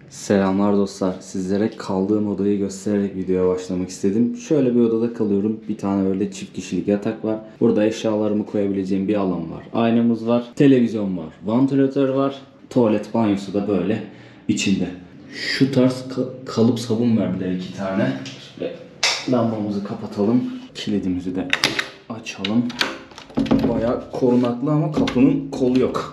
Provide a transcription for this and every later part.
Selamlar dostlar. Sizlere kaldığım odayı göstererek videoya başlamak istedim. Şöyle bir odada kalıyorum. Bir tane böyle çift kişilik yatak var. Burada eşyalarımı koyabileceğim bir alan var. Aynamız var. Televizyon var. Vantilatör var. Tuvalet banyosu da böyle içinde. Şu tarz kalıp sabun verdiler 2 tane. Şöyle lambamızı kapatalım. Kilidimizi de açalım. Bayağı korunaklı ama kapının kolu yok.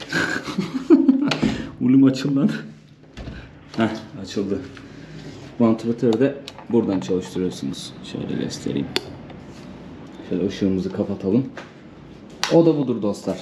Ulum açıl lan. Heh, açıldı. Vantilatörü de buradan çalıştırıyorsunuz. Şöyle göstereyim. Şöyle ışığımızı kapatalım. O da budur dostlar.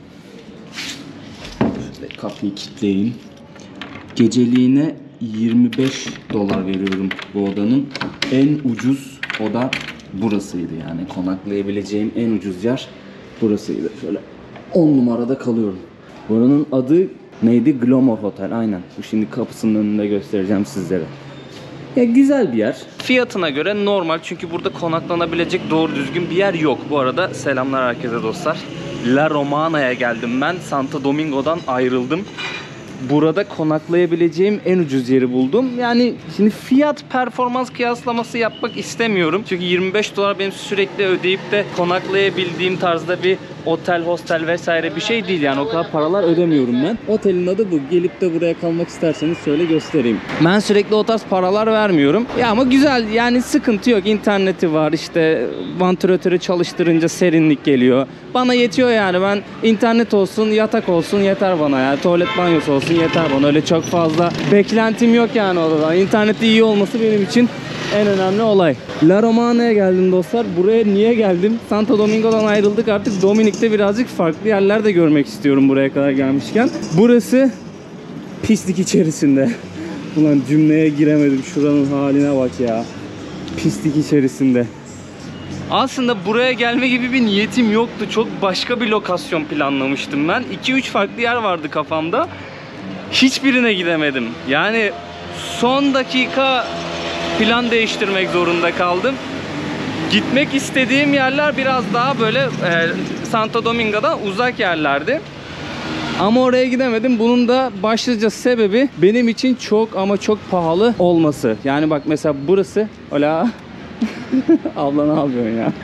Şöyle kapıyı kilitleyeyim. Geceliğine 25 dolar veriyorum bu odanın. En ucuz oda burasıydı yani. Konaklayabileceğim en ucuz yer burasıydı. Şöyle 10 numarada kalıyorum. Buranın adı neydi? Glamour Hotel. Aynen. Bu şimdi kapısının önünde göstereceğim sizlere. Ya güzel bir yer. Fiyatına göre normal çünkü burada konaklanabilecek doğru düzgün bir yer yok. Bu arada selamlar herkese dostlar. La Romana'ya geldim ben. Santo Domingo'dan ayrıldım. Burada konaklayabileceğim en ucuz yeri buldum. Yani şimdi fiyat performans kıyaslaması yapmak istemiyorum. Çünkü 25 dolar benim sürekli ödeyip de konaklayabildiğim tarzda bir otel, hostel vesaire bir şey değil yani. O kadar paralar ödemiyorum ben. Otelin adı bu. Gelip de buraya kalmak isterseniz şöyle göstereyim. Ben sürekli o tarz paralar vermiyorum. Ya ama güzel yani, sıkıntı yok. İnterneti var, işte vantilatörü çalıştırınca serinlik geliyor. Bana yetiyor yani. Ben internet olsun, yatak olsun yeter bana ya. Tuvalet banyosu olsun yeter bana. Öyle çok fazla beklentim yok yani odadan. İnternette iyi olması benim için en önemli olay. La Romana'ya geldim dostlar. Buraya niye geldim? Santo Domingo'dan ayrıldık artık. Dominik'te birazcık farklı yerler de görmek istiyorum buraya kadar gelmişken. Burası pislik içerisinde. Ulan cümleye giremedim. Şuranın haline bak ya. Pislik içerisinde. Aslında buraya gelme gibi bir niyetim yoktu. Çok başka bir lokasyon planlamıştım ben. 2-3 farklı yer vardı kafamda. Hiçbirine gidemedim. Yani son dakika plan değiştirmek zorunda kaldım. Gitmek istediğim yerler biraz daha böyle Santo Domingo'dan uzak yerlerdi. Ama oraya gidemedim. Bunun da başlıca sebebi benim için çok ama çok pahalı olması. Yani bak mesela burası. Ola. Abla ne yapıyorsun ya?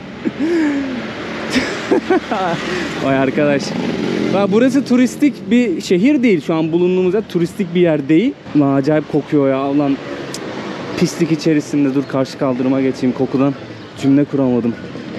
Vay arkadaş. Bak burası turistik bir şehir değil. Şu an bulunduğumuz yer turistik bir yer değil. Ulan acayip kokuyor ya. Ulan pislik içerisinde. Dur karşı kaldırıma geçeyim, kokudan cümle kuramadım.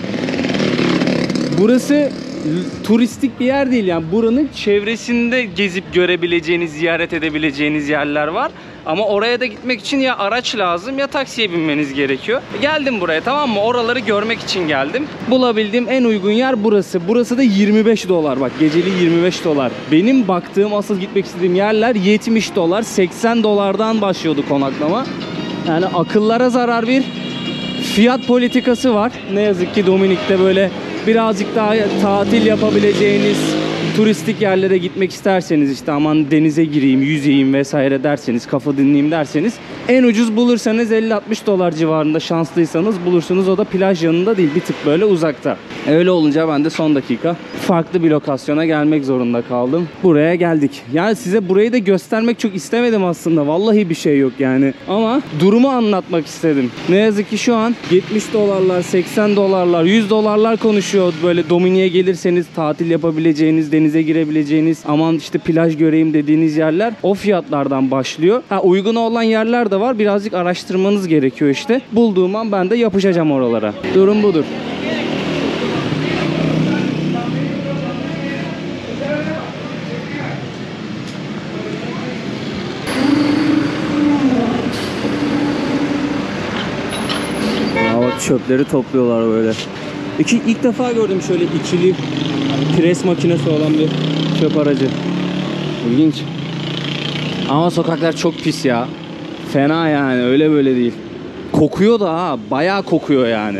Burası turistik bir yer değil yani. Buranın çevresinde gezip görebileceğiniz, ziyaret edebileceğiniz yerler var. Ama oraya da gitmek için ya araç lazım ya taksiye binmeniz gerekiyor. Geldim buraya, tamam mı? Oraları görmek için geldim. Bulabildiğim en uygun yer burası. Burası da 25 dolar. Bak geceliği 25 dolar. Benim baktığım, asıl gitmek istediğim yerler 70 dolar, 80 dolardan başlıyordu konaklama. Yani akıllara zarar bir fiyat politikası var. Ne yazık ki Dominik'te böyle birazcık daha tatil yapabileceğiniz turistik yerlere gitmek isterseniz, işte aman denize gireyim, yüzeyim vesaire derseniz, kafa dinleyeyim derseniz en ucuz bulursanız 50-60 dolar civarında, şanslıysanız bulursunuz. O da plaj yanında değil, bir tık böyle uzakta. Öyle olunca ben de son dakika farklı bir lokasyona gelmek zorunda kaldım. Buraya geldik. Yani size burayı da göstermek çok istemedim aslında. Vallahi bir şey yok yani. Ama durumu anlatmak istedim. Ne yazık ki şu an 70 dolarlar, 80 dolarlar, 100 dolarlar konuşuyor. Böyle Dominik'e gelirseniz tatil yapabileceğiniz, denize girebileceğiniz, aman işte plaj göreyim dediğiniz yerler o fiyatlardan başlıyor. Ha, uygun olan yerler de var. Birazcık araştırmanız gerekiyor işte. Bulduğum an ben de yapışacağım oralara. Durum budur. Çöpleri topluyorlar böyle. İlk defa gördüm şöyle ikili pres makinesi olan bir çöp aracı. İlginç. Ama sokaklar çok pis ya. Fena yani, öyle böyle değil. Kokuyor da ha, bayağı kokuyor yani.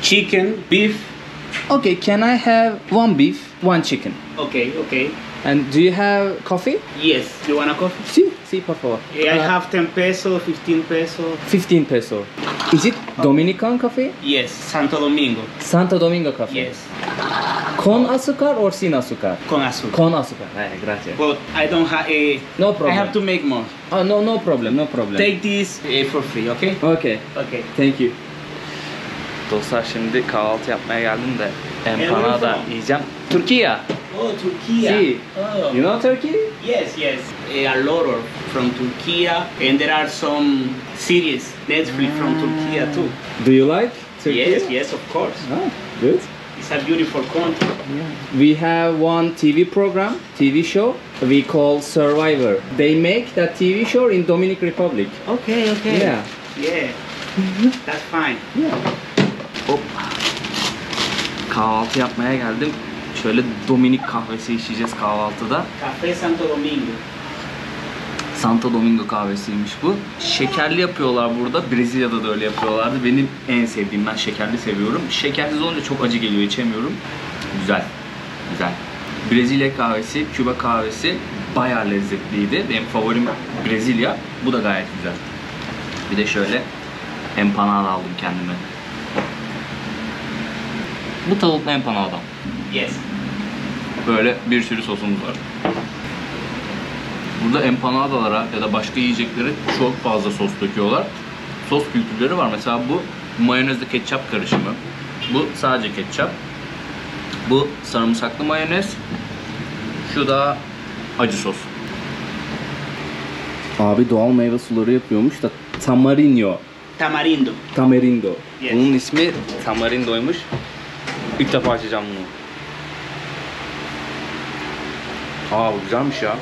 chicken, beef. Okay, can I have one beef, one chicken? Okay, okay. And do you have coffee? Yes. You want a coffee? Sí, sí, por favor. I have 10 peso, 15 peso. 15 peso. Is it Dominican coffee? Yes, Santo Domingo. Santo Domingo coffee. Yes. Con azúcar or sin azúcar? Con azúcar. Con azúcar. Gracias. But I don't have a. No problem. I have to make more. Oh, no problem, no problem. Take this for free, okay? Okay. Okay. Thank you. Dostlar şimdi kahvaltı yapmaya geldim de empanada yiyeceğim. Türkiye. Oh, Turkey. Sí. Oh. You know Turkey? Yes, yes. A lot of from Turkey, and there are some series Netflix from Turkey too. Do you like Turkey? Yes, yes, of course. Oh, good. It's a beautiful country. We have one TV program, TV show, we call Survivor. They make that TV show in Dominican Republic. Okay, okay. Yeah. Yeah. That's fine. Yeah. Hop. Kahvaltı yapmaya geldim. Şöyle Dominik kahvesi içeceğiz kahvaltıda. Café Santo Domingo. Santo Domingo kahvesiymiş bu. Şekerli yapıyorlar burada. Brezilya'da da öyle yapıyorlardı. Benim en sevdiğim, ben şekerli seviyorum. Şekersiz olunca çok acı geliyor, içemiyorum. Güzel. Güzel. Brezilya kahvesi, Küba kahvesi bayağı lezzetliydi. Benim favorim Brezilya. Bu da gayet güzel. Bir de şöyle empanada aldım kendime. Bu tavuklu empanada. Yes. Böyle bir sürü sosumuz var. Burada empanadalara ya da başka yiyeceklere çok fazla sos döküyorlar. Sos kültürleri var. Mesela bu mayonezli ketçap karışımı. Bu sadece ketçap. Bu sarımsaklı mayonez. Şu da acı sos. Abi doğal meyve suları yapıyormuş da tamarindo. Tamarindo. Tamarindo. Yes. Bunun ismi tamarindoymuş. İlk defa açacağım bunu. Aa bu güzelmiş ya.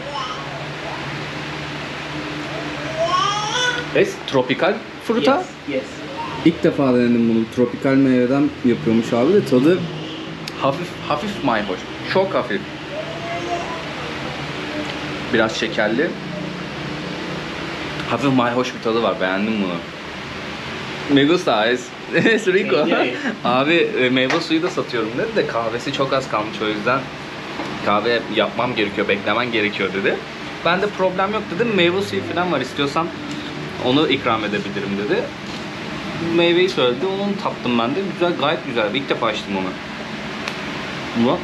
Es tropikal fruta. Yes. Yes. İlk defa denedim bunu. Tropikal meyveden yapıyormuş abi de tadı hafif mayhoş. Çok hafif. Biraz şekerli. Hafif mayhoş bir tadı var. Beğendim bunu. Me gusta, es rico. Abi meyve suyu da satıyorum dedi de kahvesi çok az kalmış, o yüzden kahve yapmam gerekiyor, beklemen gerekiyor dedi. Ben de problem yok dedim. Meyve suyu falan var, istiyorsan onu ikram edebilirim dedi. Meyveyi söyledi, onu tattım ben de. Güzel, gayet güzel. İlk defa açtım onu. Bu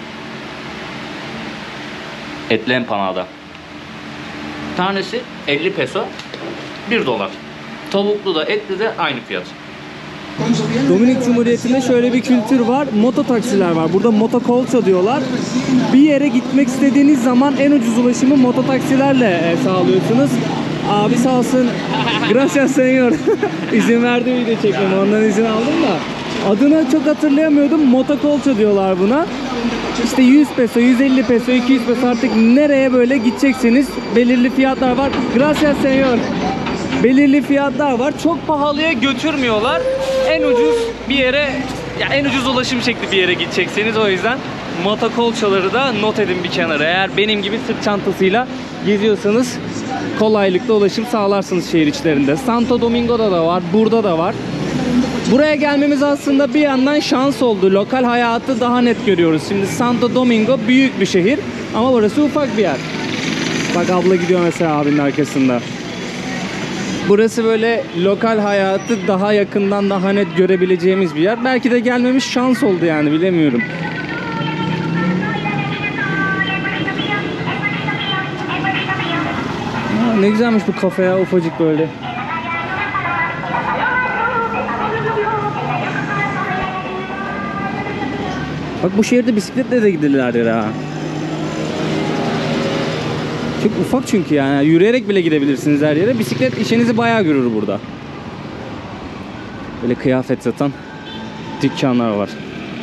etli empanada. Tanesi 50 peso, 1 dolar. Tavuklu da etli de aynı fiyat. Dominik Cumhuriyeti'nde şöyle bir kültür var. Moto taksiler var. Burada motokolça diyorlar. Bir yere gitmek istediğiniz zaman en ucuz ulaşımı moto taksilerle sağlıyorsunuz. Abi sağ olsun. Gracias señor. İzin verdi video çekmeme. Ondan izin aldım da. Adını çok hatırlayamıyordum. Motokolça diyorlar buna. İşte 100 peso, 150 peso, 200 peso artık nereye böyle gideceksiniz. Belirli fiyatlar var. Gracias señor. Belirli fiyatlar var. Çok pahalıya götürmüyorlar. En ucuz bir yere, ya en ucuz ulaşım şekli bir yere gideceksiniz. O yüzden motokolçaları da not edin bir kenara. Eğer benim gibi sırt çantasıyla geziyorsanız kolaylıkla ulaşım sağlarsınız şehir içlerinde. Santo Domingo'da da var, burada da var. Buraya gelmemiz aslında bir yandan şans oldu. Lokal hayatı daha net görüyoruz. Şimdi Santo Domingo büyük bir şehir ama burası ufak bir yer. Bak abla gidiyor mesela abinin arkasında. Burası böyle lokal hayatı daha yakından, daha net görebileceğimiz bir yer. Belki de gelmemiş şans oldu yani, bilemiyorum. Aa, ne güzelmiş bu kafe ya, ufacık böyle. Bak bu şehirde bisikletle de gidilir ha. Çok ufak çünkü yani. Yürüyerek bile gidebilirsiniz her yere. Bisiklet işinizi bayağı görür burada. Böyle kıyafet satan dükkanlar var.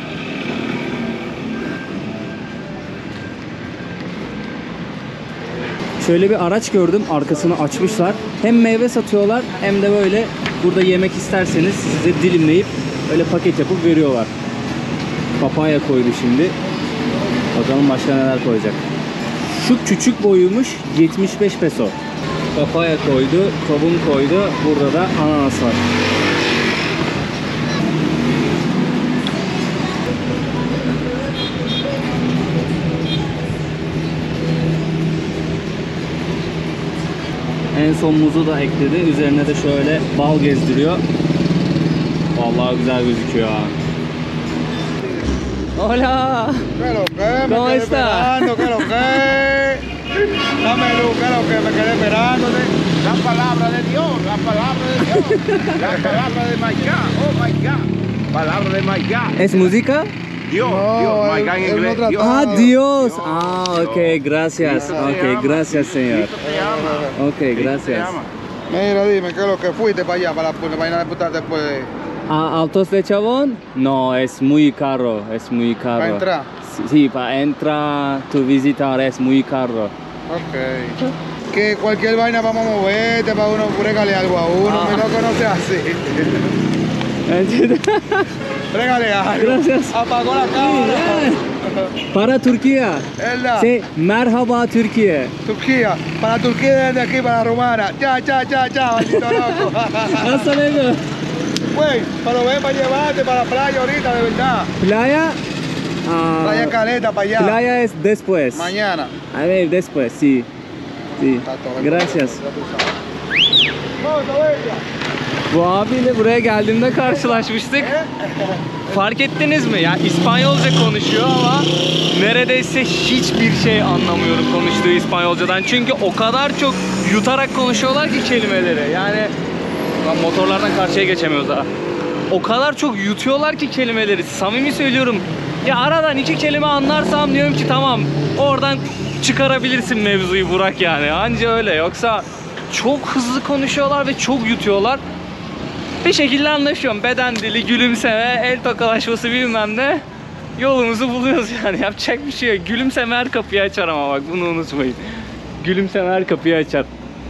Şöyle bir araç gördüm. Arkasını açmışlar. Hem meyve satıyorlar hem de böyle burada yemek isterseniz size dilimleyip öyle paket yapıp veriyorlar. Papaya koydu şimdi. Bakalım başka neler koyacak. Şu küçük boyuymuş, 75 peso. Papaya koydu, kavun koydu. Burada da ananas var. son muzu da ekledi. Üzerine de şöyle bal gezdiriyor. Vallahi güzel gözüküyor ha. Hola. ¿Qué lo que? ¿Cómo Me quedé está? esperando, ¿qué lo que? Dame luz, ¿qué lo que? Me quedé esperándote. La palabra de Dios, la palabra de Dios. La palabra de my God, oh my God. Palabra de my God. ¿Es música? Dios, No, Dios, my él- God en él no inglés. trataba. Dios. Ah, Dios. Dios. Ah, ok, gracias. Cristo te Ok, ama. gracias, señor. Cristo te ama. Ok, Cristo te gracias. ama. Mira, dime, ¿qué es lo que fuiste para allá, para la vaina de puta después de... ¿A Altos de Chabón? No, es muy caro, es muy caro. ¿Para entrar? Sí, para entrar, tu visitar es muy caro. Ok. Que cualquier vaina vamos a moverte para uno, brégale algo a uno, Ah. no que no sea así. Brégale algo. Gracias. Apagó la cámara. Para Turquía. ¿Verdad? Sí, merhaba Türkiye. Turquía. Para Turquía desde aquí, para la romana. Ya, maldito loco. Hasta luego. Güey, pero ven para llevarte para la playa ahorita, de verdad. Playa. Ah, Playa Caleta, para allá. playa es después. Mañana. A ver, después, sí. Sí. Está todo. Gracias. Ya tú sabes. Vamos, Noelia. Bu abiyle buraya geldiğimde karşılaşmıştık. Fark ettiniz mi? Ya İspanyolca konuşuyor ama neredeyse hiçbir şey anlamıyorum konuştuğu İspanyolcadan. Çünkü o kadar çok yutarak konuşuyorlar ki kelimeleri. Yani lan motorlardan karşıya geçemiyoruz daha. O kadar çok yutuyorlar ki kelimeleri. Samimi söylüyorum. Ya aradan iki kelime anlarsam diyorum ki tamam, oradan çıkarabilirsin mevzuyu Burak yani. Anca öyle, yoksa çok hızlı konuşuyorlar ve çok yutuyorlar. Bir şekilde anlaşıyorum. Beden dili, gülümseme, el tokalaşması bilmem ne. Yolumuzu buluyoruz yani. Yapacak bir şey yok. Gülümseme her kapıyı açar ama bak bunu unutmayın. Gülümseme her kapıyı açar.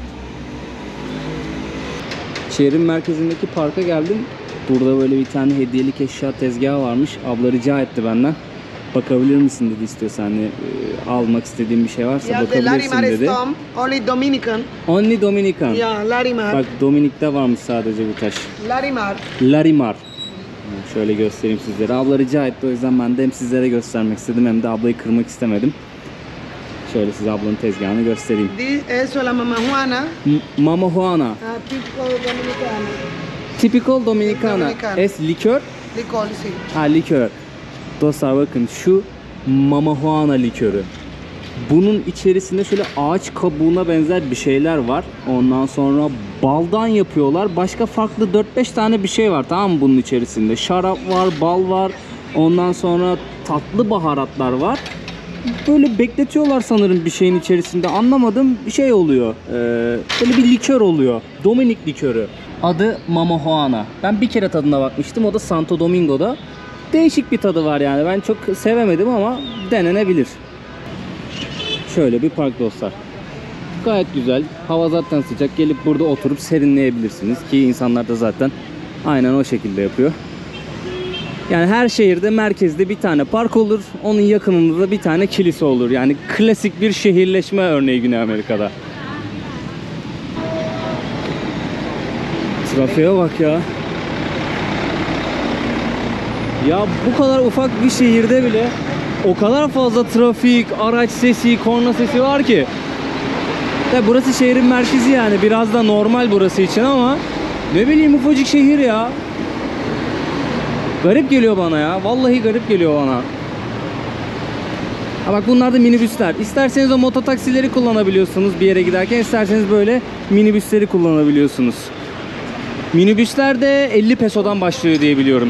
Şehrin merkezindeki parka geldim. Burada böyle bir tane hediyelik eşya tezgahı varmış. Abla rica etti benden. Bakabilir misin dedi, istiyorsan hani almak istediğim bir şey varsa Yeah, the bakabilirsin Larimar dedi. Storm, only Dominican. Only Dominican. Yeah, Larimar. Bak Dominik'te varmış sadece bu taş. Larimar. Larimar. Şöyle göstereyim sizlere. Abla rica etti, o yüzden ben de hem sizlere göstermek istedim hem de ablayı kırmak istemedim. Şöyle size ablanın tezgahını göstereyim. Eso, la Mama Juana, Mama Juana. pico dominicano. Typical Dominicana. Dominicana. Es likör. Licor, sí. Ha, likör. Dostlar bakın, şu Mama Juana likörü. Bunun içerisinde şöyle ağaç kabuğuna benzer bir şeyler var. Ondan sonra baldan yapıyorlar. Başka farklı 4-5 tane bir şey var, tamam mı bunun içerisinde? Şarap var, bal var. Ondan sonra tatlı baharatlar var. Böyle bekletiyorlar sanırım bir şeyin içerisinde. Anlamadım, bir şey oluyor. Böyle bir likör oluyor. Dominik likörü. Adı Mama Juana. Ben bir kere tadına bakmıştım. O da Santo Domingo'da. Değişik bir tadı var yani. Ben çok sevemedim ama denenebilir. Şöyle bir park dostlar. Gayet güzel. Hava zaten sıcak. Gelip burada oturup serinleyebilirsiniz. Ki insanlar da zaten aynen o şekilde yapıyor. Yani her şehirde merkezde bir tane park olur. Onun yakınında da bir tane kilise olur. Yani klasik bir şehirleşme örneği Güney Amerika'da. Trafiğe bak ya. Ya bu kadar ufak bir şehirde bile o kadar fazla trafik, araç sesi, korna sesi var ki. Tabi burası şehrin merkezi yani. Biraz da normal burası için ama ne bileyim, ufacık şehir ya. Garip geliyor bana ya. Vallahi garip geliyor bana. Ha bak, bunlar da minibüsler. İsterseniz o mototaksileri kullanabiliyorsunuz bir yere giderken. İsterseniz böyle minibüsleri kullanabiliyorsunuz. Minibüsler de 50 pesodan başlıyor diye biliyorum.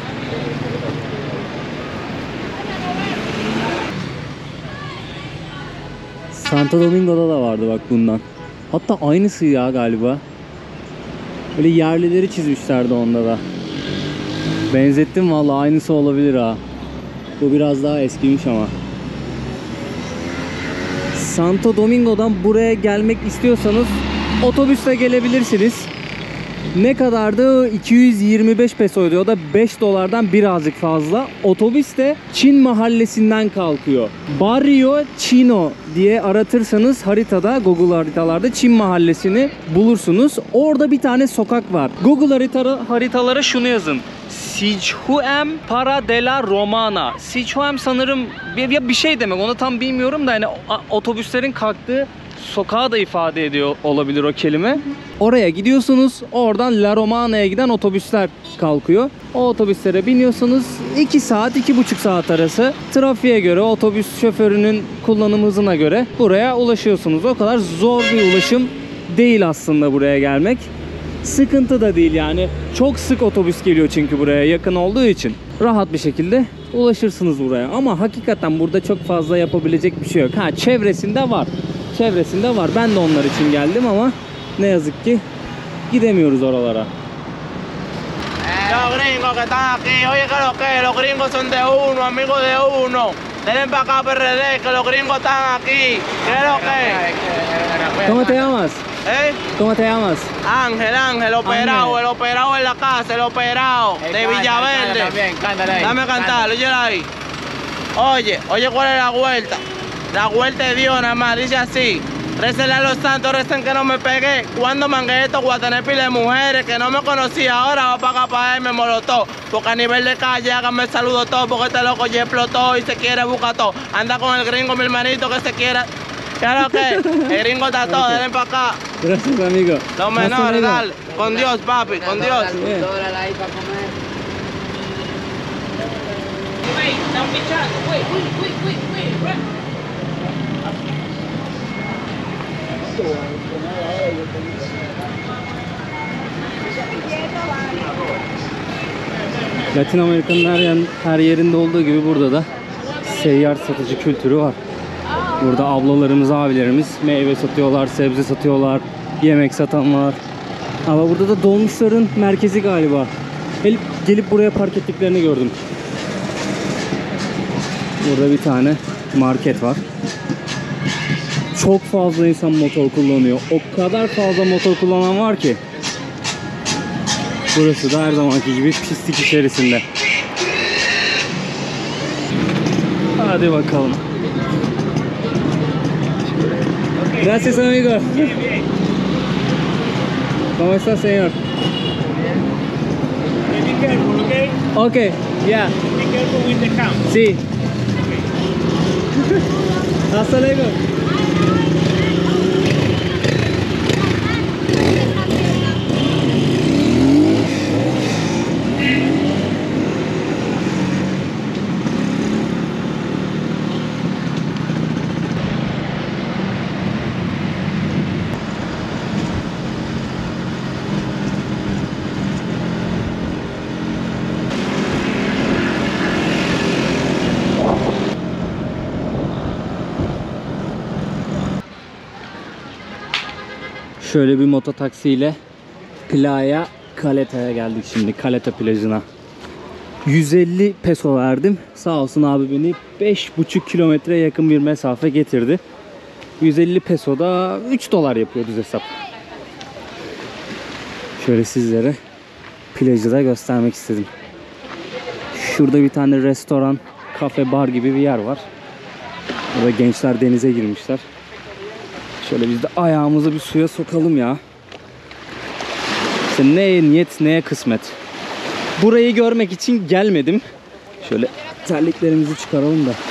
Santo Domingo'da da vardı bak bundan. Hatta aynısı ya galiba. Böyle yerlileri çizmişlerdi onda da. Benzettim vallahi, aynısı olabilir ha. Bu biraz daha eskimiş ama. Santo Domingo'dan buraya gelmek istiyorsanız otobüsle gelebilirsiniz. Ne kadardı? 225 pesoydu. O da 5 dolardan birazcık fazla. Otobüs de Çin mahallesinden kalkıyor. Barrio Chino diye aratırsanız haritada, Google haritalarda Çin mahallesini bulursunuz. Orada bir tane sokak var. Google haritalara şunu yazın: Sichuem para de la Romana. Sichuem sanırım bir şey demek. Onu tam bilmiyorum da yani otobüslerin kalktığı sokağı da ifade ediyor olabilir o kelime. Oraya gidiyorsunuz. Oradan La Romana'ya giden otobüsler kalkıyor. O otobüslere biniyorsunuz. 2 saat, 2,5 saat arası trafiğe göre, otobüs şoförünün kullanım hızına göre buraya ulaşıyorsunuz. O kadar zor bir ulaşım değil aslında buraya gelmek. Sıkıntı da değil yani. Çok sık otobüs geliyor çünkü buraya yakın olduğu için. Rahat bir şekilde ulaşırsınız buraya. Ama hakikaten burada çok fazla yapabilecek bir şey yok. Ha, çevresinde var. Çevresinde var. Ben de onlar için geldim ama ne yazık ki gidemiyoruz oralara. Los gringos que están aquí, oye que los gringos son de uno, amigos de uno. Denle para acá PRD, que los gringos están aquí. ¿Qué es lo que? ¿Cómo te llamas? ¿Eh? ¿Cómo te llamas? Ángel, operado, el operado en la casa, el operado de Villaverde. También, cántale. Dame cantar, oye ahí. Oye, ¿cuál es la vuelta? La vuelta de Dios nada más, dice así. Récenle a los santos, recen que no me pegué. Cuando mangué esto, voy a tener pila de mujeres que no me conocía. Ahora va para acá para él, me molotó. Porque a nivel de calle, háganme el saludo todo. Porque este loco ya explotó y se quiere buscar todo. Anda con el gringo, mi hermanito, que se quiera. Claro que el gringo está todo, denle para acá. Gracias, amigo. Los menores, dale. Con Dios, papi, con Dios. Bien. Wait, están pichando. Wait. Latin Amerika'nın her yerinde olduğu gibi burada da seyyar satıcı kültürü var. Burada ablalarımız, abilerimiz meyve satıyorlar, sebze satıyorlar, yemek satan var. Ama burada da dolmuşların merkezi galiba. Gelip buraya park ettiklerini gördüm. Burada bir tane market var. Çok fazla insan motor kullanıyor. O kadar fazla motor kullanan var ki. Burası da her zamanki gibi pislik içerisinde. Hadi bakalım. Gracias, amigo. ¿Cómo está, señor? Be careful, okay? Okay, yeah. Be careful with the camp. Sí. Hasta luego. Şöyle bir mototaksiyle Playa Caleta'ya geldik şimdi. Caleta plajına. 150 peso verdim. Sağ olsun abi beni 5,5 kilometreye yakın bir mesafe getirdi. 150 peso da 3 dolar yapıyor düz hesap. Şöyle sizlere plajı da göstermek istedim. Şurada bir tane restoran, kafe, bar gibi bir yer var. Burada gençler denize girmişler. Şöyle biz de ayağımızı bir suya sokalım ya. İşte neye niyet, neye kısmet. Burayı görmek için gelmedim. Şöyle terliklerimizi çıkaralım da.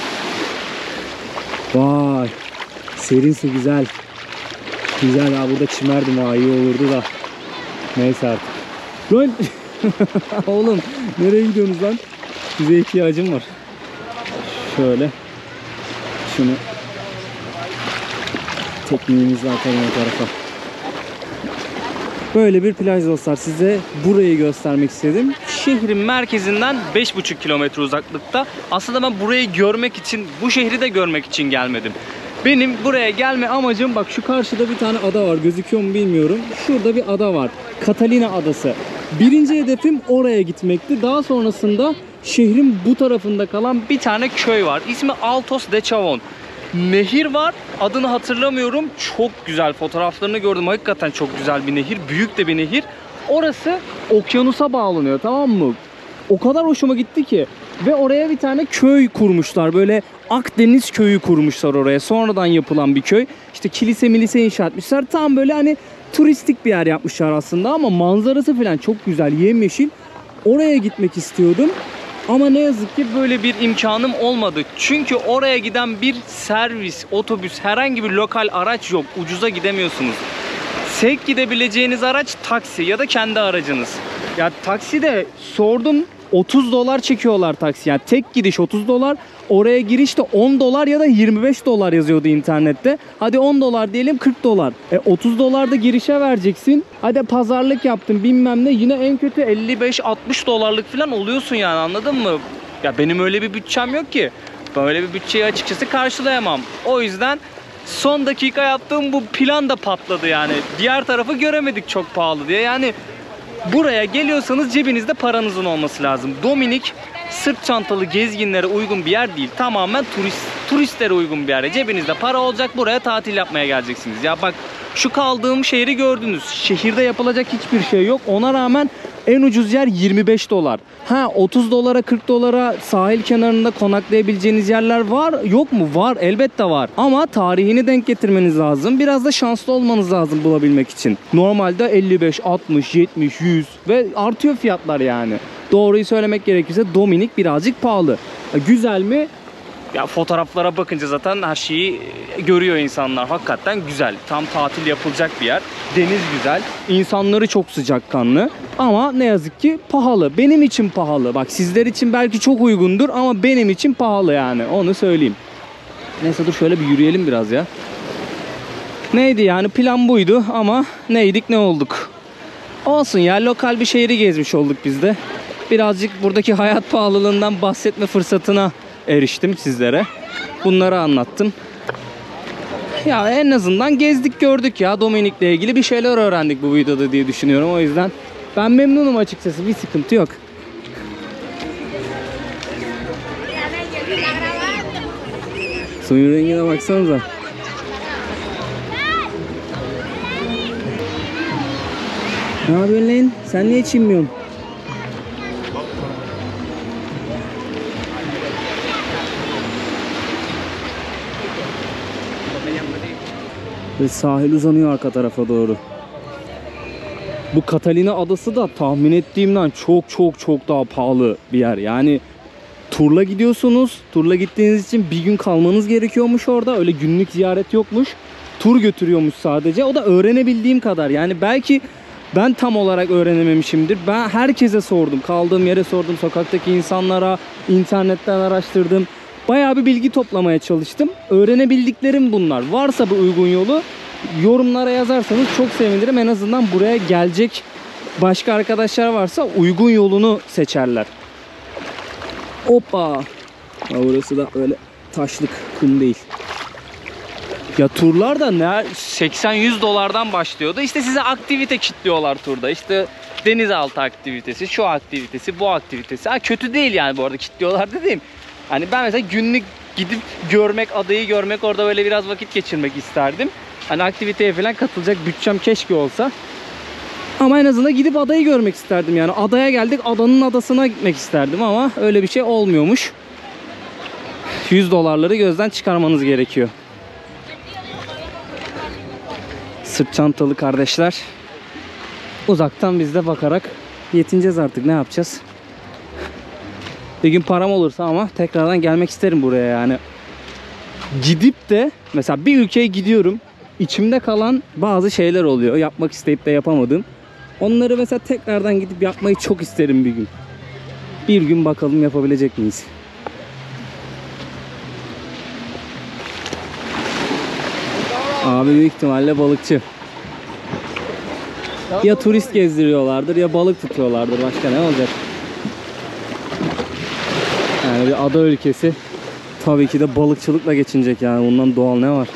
Vay. Serinse güzel. Güzel ya, burada çimerdim ha, iyi olurdu da. Neyse artık. Lan! Oğlum nereye gidiyorsunuz lan? Size ihtiyacım var. Şöyle. Şunu tekniğimizle atalım o tarafa. Böyle bir plaj dostlar, size burayı göstermek istedim. Şehrin merkezinden 5,5 kilometre uzaklıkta. Aslında ben burayı görmek için, bu şehri de görmek için gelmedim. Benim buraya gelme amacım, bak şu karşıda bir tane ada var, gözüküyor mu bilmiyorum. Şurada bir ada var, Catalina Adası. Birinci hedefim oraya gitmekti. Daha sonrasında şehrin bu tarafında kalan bir tane köy var. İsmi Altos de Chavon. Nehir var, adını hatırlamıyorum. Çok güzel, fotoğraflarını gördüm. Hakikaten çok güzel bir nehir, büyük de bir nehir. Orası okyanusa bağlanıyor, tamam mı? O kadar hoşuma gitti ki. Ve oraya bir tane köy kurmuşlar. Böyle Akdeniz köyü kurmuşlar oraya. Sonradan yapılan bir köy. İşte kilise milise inşa etmişler. Tam böyle hani turistik bir yer yapmışlar aslında ama manzarası falan çok güzel, yemyeşil. Oraya gitmek istiyordum. Ama ne yazık ki böyle bir imkanım olmadı. Çünkü oraya giden bir servis, otobüs, herhangi bir lokal araç yok. Ucuza gidemiyorsunuz. Sevk gidebileceğiniz araç taksi ya da kendi aracınız. Ya takside sordum, 30 dolar çekiyorlar taksi. Yani tek gidiş 30 dolar. Oraya giriş de 10 dolar ya da 25 dolar yazıyordu internette. Hadi 10 dolar diyelim, 40 dolar. 30 dolar da girişe vereceksin. Hadi pazarlık yaptın bilmem ne, yine en kötü 55-60 dolarlık falan oluyorsun yani, anladın mı? Ya benim öyle bir bütçem yok ki. Böyle bir bütçeyi açıkçası karşılayamam. O yüzden son dakika yaptığım bu plan da patladı yani. Diğer tarafı göremedik çok pahalı diye. Yani buraya geliyorsanız cebinizde paranızın olması lazım. Dominik sırt çantalı gezginlere uygun bir yer değil. Tamamen turistlere uygun bir yer. Cebinizde para olacak, buraya tatil yapmaya geleceksiniz. Ya bak, şu kaldığım şehri gördünüz. Şehirde yapılacak hiçbir şey yok. Ona rağmen en ucuz yer 25 dolar. 30 dolara 40 dolara sahil kenarında konaklayabileceğiniz yerler var. Yok mu? Var. Elbette var. Ama tarihini denk getirmeniz lazım. Biraz da şanslı olmanız lazım bulabilmek için. Normalde 55, 60, 70, 100 ve artıyor fiyatlar yani. Doğruyu söylemek gerekirse Dominik birazcık pahalı. Güzel mi? Ya fotoğraflara bakınca zaten her şeyi görüyor insanlar. Hakikaten güzel. Tam tatil yapılacak bir yer. Deniz güzel. İnsanları çok sıcakkanlı. Ama ne yazık ki pahalı. Benim için pahalı. Bak, sizler için belki çok uygundur ama benim için pahalı yani. Onu söyleyeyim. Neyse, dur şöyle bir yürüyelim biraz ya. Neydi yani, plan buydu ama neydik ne olduk. Olsun ya, lokal bir şehri gezmiş olduk biz de. Birazcık buradaki hayat pahalılığından bahsetme fırsatına eriştim sizlere. Bunları anlattım. Ya en azından gezdik gördük ya. Dominik'le ilgili bir şeyler öğrendik bu videoda diye düşünüyorum. O yüzden ben memnunum açıkçası. Bir sıkıntı yok. Suyun rengine baksanıza. Ne yapıyorsun lan? Sen niye çinmiyorsun? Ve sahil uzanıyor arka tarafa doğru. Bu Catalina adası da tahmin ettiğimden çok daha pahalı bir yer. Yani turla gidiyorsunuz. Turla gittiğiniz için bir gün kalmanız gerekiyormuş orada. Öyle günlük ziyaret yokmuş. Tur götürüyormuş sadece. O da öğrenebildiğim kadar. Yani belki ben tam olarak öğrenememişimdir. Ben herkese sordum. Kaldığım yere sordum. Sokaktaki insanlara, internetten araştırdım. Bayağı bir bilgi toplamaya çalıştım. Öğrenebildiklerim bunlar. Varsa bir uygun yolu yorumlara yazarsanız çok sevinirim. En azından buraya gelecek başka arkadaşlar varsa uygun yolunu seçerler. Hoppa. Ya burası da öyle taşlık, kum değil. Ya turlar da ne 80-100 dolardan başlıyordu. İşte size aktivite kitliyorlar turda. İşte denizaltı aktivitesi, şu aktivitesi, bu aktivitesi. Kötü değil yani bu arada, kitliyorlar dediğim. Hani ben mesela günlük gidip görmek, adayı görmek, orada böyle biraz vakit geçirmek isterdim. Hani aktiviteye falan katılacak bütçem keşke olsa. Ama en azından gidip adayı görmek isterdim yani. Adaya geldik, adanın adasına gitmek isterdim ama öyle bir şey olmuyormuş. 100 dolarları gözden çıkarmanız gerekiyor. Sırt çantalı kardeşler. Uzaktan biz de bakarak yetineceğiz artık, ne yapacağız? Bir gün param olursa ama tekrardan gelmek isterim buraya yani. Gidip de mesela bir ülkeye gidiyorum. İçimde kalan bazı şeyler oluyor. Yapmak isteyip de yapamadığım. Onları mesela tekrardan gidip yapmayı çok isterim bir gün. Bir gün bakalım yapabilecek miyiz? Abi büyük ihtimalle balıkçı. Ya turist gezdiriyorlardır ya balık tutuyorlardır. Başka ne olacak? Yani bir ada ülkesi tabii ki de balıkçılıkla geçinecek yani. Bundan doğal ne var?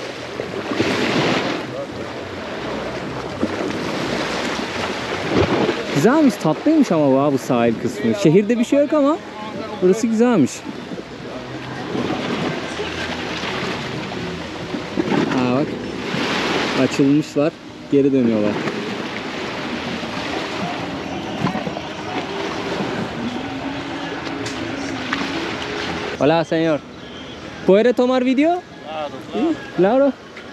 Güzelmiş, tatlıymış ama bu sahil kısmı. Şehirde bir şey yok ama burası güzelmiş. Bak. Açılmışlar. Geri dönüyorlar. Hola, señor. ¿Puede tomar video? Claro.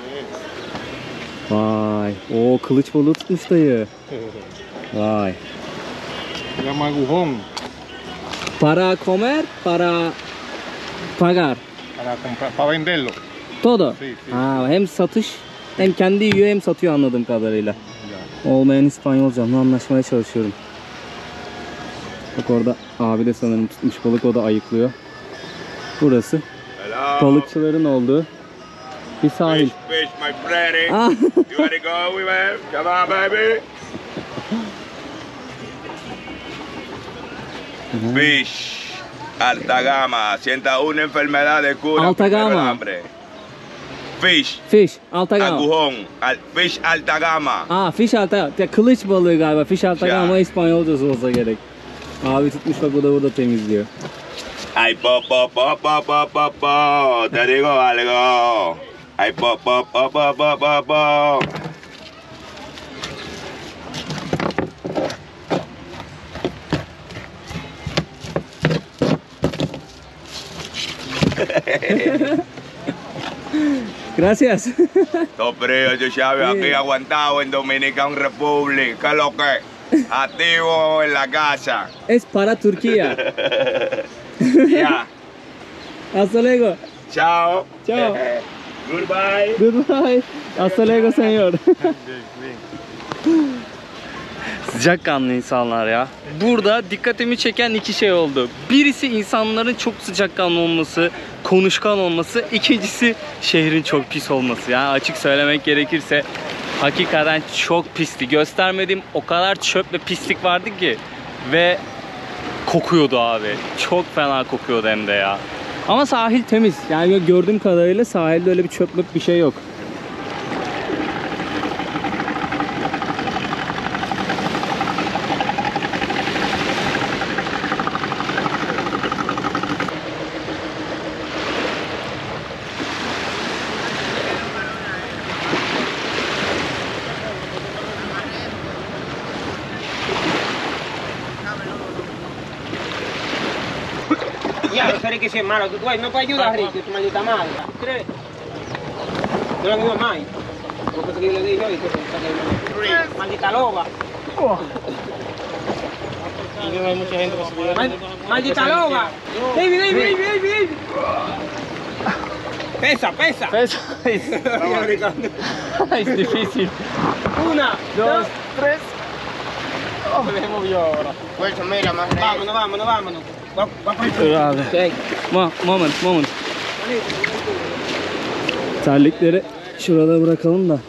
Vay. O kılıç balığı tutmuş dayı. Vay. Se llama agujón. Para comer, para pagar. Para comprar, para venderlo. Todo. Sí, sí. Ha, hem satış hem kendi yiyor hem satıyor anladığım kadarıyla. Olmayan İspanyolcamla anlaşmaya çalışıyorum. Bak orada abi de sanırım tutmuş balık, o da ayıklıyor. Burası balıkçıların olduğu bir sahil. Fish, my friend. Ah. You wanna go with me? Come on, baby. Fish, alta gama, 101 enfermedades cura Alta primero el gama. hambre. Fish, Fish, alta gama. agujón, fish alta gama. Aa, fish alta gama. Ya, kılıç balığı galiba. Fish alta Ya. gama İspanyolcası olsa gerek. Abi tutmuş bak, o da burada temizliyor. Ay, po, po, po, po, po, po, po. Te digo algo. Ay, po, po, po, po, po, po, po. Gracias. Todo frío, yo sabes, aquí aguantado en Dominican Republic. ¿Qué es lo que? Activo en la casa. Es para Turquía. Ya. Hasta luego. Chao. Chao. Goodbye. Goodbye. Hasta luego señor. Sıcakkanlı insanlar ya. Burada dikkatimi çeken iki şey oldu. Birisi insanların çok sıcakkanlı olması, konuşkan olması. İkincisi şehrin çok pis olması. Yani açık söylemek gerekirse hakikaten çok pisti. Göstermediğim o kadar çöp ve pislik vardı ki. Ve kokuyordu abi. Çok fena kokuyordu hem de ya. Ama sahil temiz. Yani gördüğüm kadarıyla sahilde öyle bir çöplük bir şey yok. Ya, no sabes que si es malo. Tú, güey, no puedes ayudar, Ricky, tu maldita madre. ¿Crees? Yo la misma más. Porque que yo le dije hoy que maldita loba. Y hay mucha gente que se maldita loba. David, David, David, David. Pesa, pesa. Es difícil. Una, dos, tres. Me movió ahora. Pues mira, más vámonos, vámonos, vámonos. Dur abi. Moment. Terlikleri şurada bırakalım da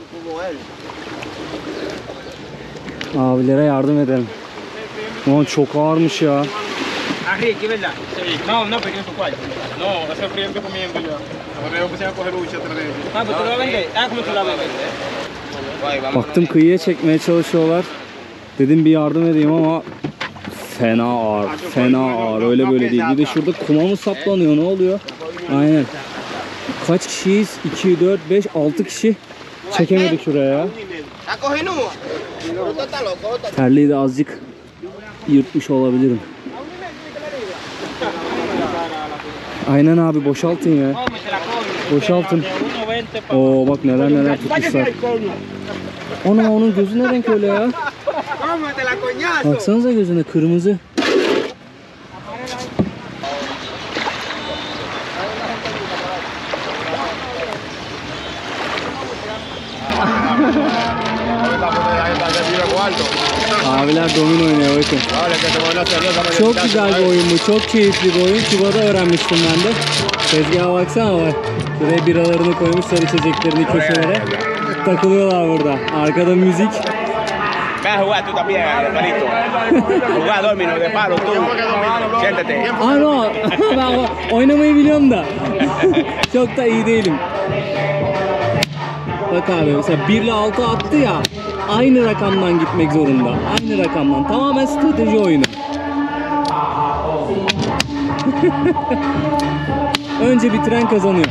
abilere yardım edelim. Aman çok ağırmış ya. Ah, Ricky, ¿verdad? Sí. No, no, pero en su cuarto. No, ese frío estoy comiendo ya. Ahora yo empecé a coger lucha atrás de ellos. Ah, pues tú lo vendes. Ah, ¿cómo tú lo vendes? Baktım kıyıya çekmeye çalışıyorlar. Dedim bir yardım edeyim ama fena ağır, fena ağır. Öyle böyle değil. Bir de şurada kuma mı saplanıyor, ne oluyor? Aynen. Kaç kişiyiz? 2, 4, 5, 6 kişi çekemedik şuraya ya. Terliği de azıcık yırtmış olabilirim. Aynen abi, boşaltın ya. Boşaltın. Oo bak neler neler tutmuşlar. Ana, onun gözü ne renk öyle ya? Baksanıza gözüne, kırmızı. Abiler domino oynuyor bakın. Çok güzel bir oyun bu, çok keyifli bir oyun. Küba'da öğrenmiştim ben de. Tezgaha baksana bak. Şuraya biralarını koymuşlar, içeceklerini köşelere. Takılıyorlar burada. Arkada müzik. Ven a jugar tú también, hermanito. Jugar domino de palo tú. Siéntate. Aa no, ben oynamayı biliyorum da. Çok da iyi değilim. Bak abi, mesela 1 ile 6 attı ya. Aynı rakamdan gitmek zorunda. Aynı rakamdan. Tamamen strateji oyunu. Önce bitiren kazanıyor.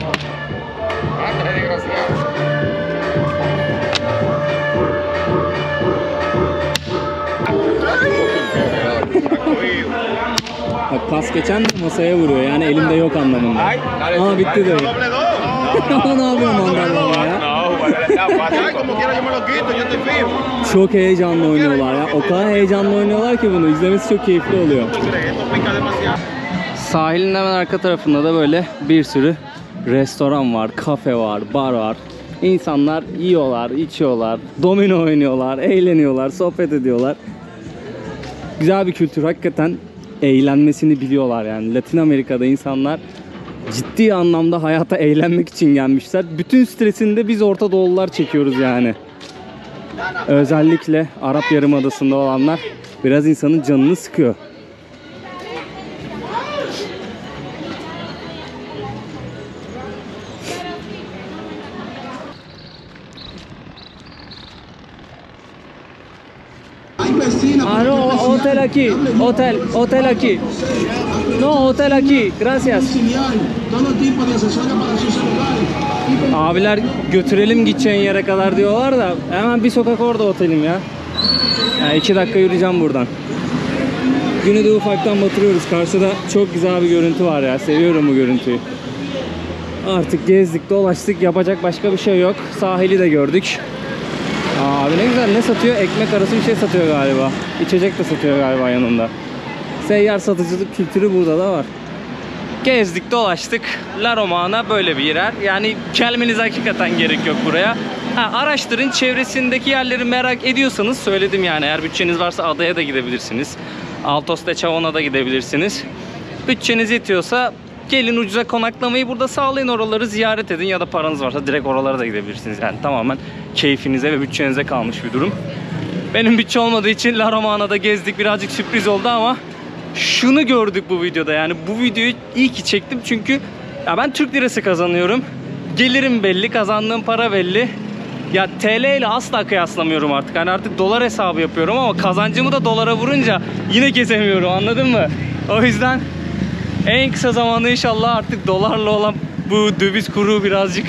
Bak pas geçen de masaya vuruyor, yani elimde yok anlamında. Aa bitti de. Ne yapıyor mandallar ya? Ay, como quiera yo me lo quito, yo estoy fijo. Çok heyecanlı oynuyorlar ya. O kadar heyecanlı oynuyorlar ki bunu izlemesi çok keyifli oluyor. Esto pica demasiado. Sahilin hemen arka tarafında da böyle bir sürü restoran var, kafe var, bar var. İnsanlar yiyorlar, içiyorlar, domino oynuyorlar, eğleniyorlar, sohbet ediyorlar. Güzel bir kültür, hakikaten eğlenmesini biliyorlar yani. Latin Amerika'da insanlar ciddi anlamda hayata eğlenmek için gelmişler. Bütün stresini de biz Orta Doğulular çekiyoruz yani. Özellikle Arap Yarımadası'nda olanlar biraz insanın canını sıkıyor. Ah, no, hotel aquí, hotel aquí. No, hotel aquí, gracias. Abiler götürelim gideceğin yere kadar diyorlar da hemen bir sokak orada otelim ya. Yani 2 dakika yürüyeceğim buradan. Günü de ufaktan batırıyoruz. Karşıda çok güzel bir görüntü var ya. Seviyorum bu görüntüyü. Artık gezdik, dolaştık. Yapacak başka bir şey yok. Sahili de gördük. Abi ne güzel, ne satıyor? Ekmek arası bir şey satıyor galiba. İçecek de satıyor galiba yanında. Seyyar satıcılık kültürü burada da var. Gezdik, dolaştık. La Romana böyle bir yer. Yani gelmenize hakikaten gerek yok buraya. Araştırın, çevresindeki yerleri merak ediyorsanız söyledim yani. Eğer bütçeniz varsa adaya da gidebilirsiniz. Altos de Chavon'a da gidebilirsiniz. Bütçeniz yetiyorsa gelin, ucuza konaklamayı burada sağlayın, oraları ziyaret edin ya da paranız varsa direkt oralara da gidebilirsiniz. Yani tamamen keyfinize ve bütçenize kalmış bir durum. Benim bütçe olmadığı için La Romana'da gezdik, birazcık sürpriz oldu ama şunu gördük bu videoda. Yani bu videoyu iyi ki çektim çünkü ya ben Türk lirası kazanıyorum. Gelirim belli, kazandığım para belli. Ya TL ile asla kıyaslamıyorum artık. Hani artık dolar hesabı yapıyorum ama kazancımı da dolara vurunca yine gezemiyorum, anladın mı? O yüzden en kısa zamanda inşallah artık dolarla olan bu döviz kuru birazcık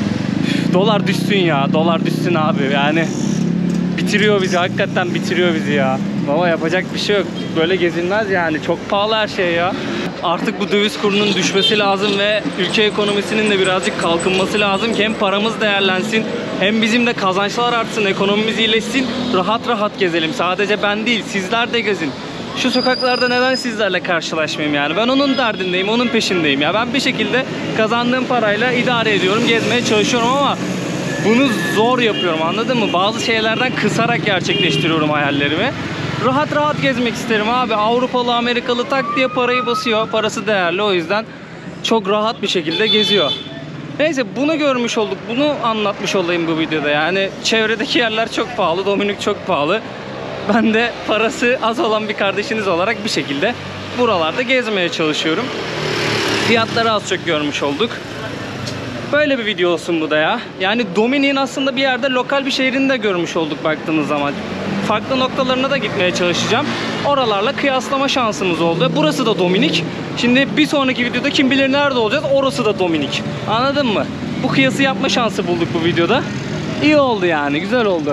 dolar düşsün ya. Dolar düşsün abi. Yani bitiriyor bizi. Hakikaten bitiriyor bizi ya. Baba yapacak bir şey yok. Böyle gezilmez yani. Çok pahalı her şey ya. Artık bu döviz kurunun düşmesi lazım ve ülke ekonomisinin de birazcık kalkınması lazım ki hem paramız değerlensin hem bizim de kazançlar artsın, ekonomimiz iyileşsin. Rahat rahat gezelim. Sadece ben değil, sizler de gezin. Şu sokaklarda neden sizlerle karşılaşmayayım yani? Ben onun derdindeyim, onun peşindeyim ya. Ben bir şekilde kazandığım parayla idare ediyorum, gezmeye çalışıyorum ama bunu zor yapıyorum, anladın mı? Bazı şeylerden kısarak gerçekleştiriyorum hayallerimi. Rahat rahat gezmek isterim abi. Avrupalı, Amerikalı tak diye parayı basıyor. Parası değerli, o yüzden çok rahat bir şekilde geziyor. Neyse, bunu görmüş olduk. Bunu anlatmış olayım bu videoda. Yani çevredeki yerler çok pahalı. Dominik çok pahalı. Ben de parası az olan bir kardeşiniz olarak bir şekilde buralarda gezmeye çalışıyorum. Fiyatları az çok görmüş olduk. Böyle bir video olsun bu da ya. Yani Dominik'in aslında bir yerde lokal bir şehrini de görmüş olduk baktığınız zaman. Farklı noktalarına da gitmeye çalışacağım. Oralarla kıyaslama şansımız oldu. Burası da Dominik. Şimdi bir sonraki videoda kim bilir nerede olacağız, orası da Dominik. Anladın mı? Bu kıyası yapma şansı bulduk bu videoda. İyi oldu yani, güzel oldu.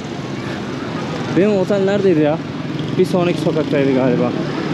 Benim otel neredeydi ya? Bir sonraki sokaktaydı galiba.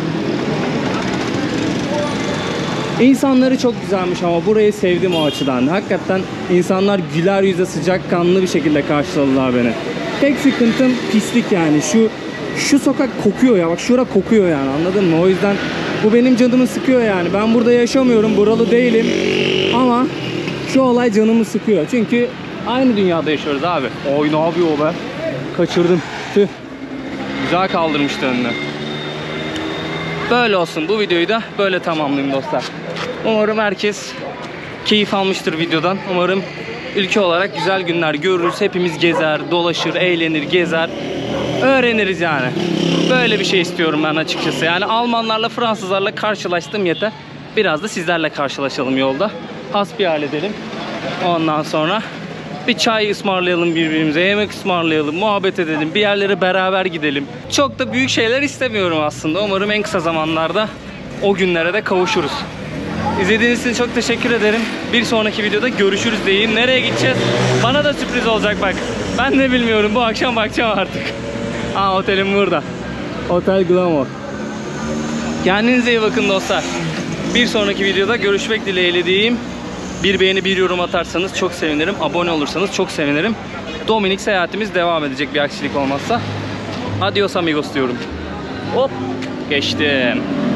İnsanları çok güzelmiş ama burayı sevdim o açıdan. Hakikaten insanlar güler yüze, sıcakkanlı bir şekilde karşıladılar beni. Tek sıkıntım pislik yani. Şu sokak kokuyor ya. Bak şura kokuyor yani, anladın mı? O yüzden bu benim canımı sıkıyor yani. Ben burada yaşamıyorum, buralı değilim. Ama şu olay canımı sıkıyor. Çünkü aynı dünyada yaşıyoruz abi. Oy, ne yapıyor o be? Kaçırdım. Tüh. Güzel kaldırmıştı önüne. Böyle olsun. Bu videoyu da böyle tamamlayayım dostlar. Umarım herkes keyif almıştır videodan. Umarım ülke olarak güzel günler görürüz. Hepimiz gezer, dolaşır, eğlenir, gezer. Öğreniriz yani. Böyle bir şey istiyorum ben açıkçası. Yani Almanlarla, Fransızlarla karşılaştım yeter. Biraz da sizlerle karşılaşalım yolda. Hasbihal edelim. Ondan sonra bir çay ısmarlayalım birbirimize, yemek ısmarlayalım, muhabbet edelim, bir yerlere beraber gidelim. Çok da büyük şeyler istemiyorum aslında. Umarım en kısa zamanlarda o günlere de kavuşuruz. İzlediğiniz için çok teşekkür ederim. Bir sonraki videoda görüşürüz diyeyim. Nereye gideceğiz? Bana da sürpriz olacak bak. Ben de bilmiyorum. Bu akşam bakacağım artık. Otelim burada. Otel Glamour. Kendinize iyi bakın dostlar. Bir sonraki videoda görüşmek dileğiyle diyeyim. Bir beğeni, bir yorum atarsanız çok sevinirim. Abone olursanız çok sevinirim. Dominik seyahatimiz devam edecek bir aksilik olmazsa. Adios amigos diyorum. Hop geçtim.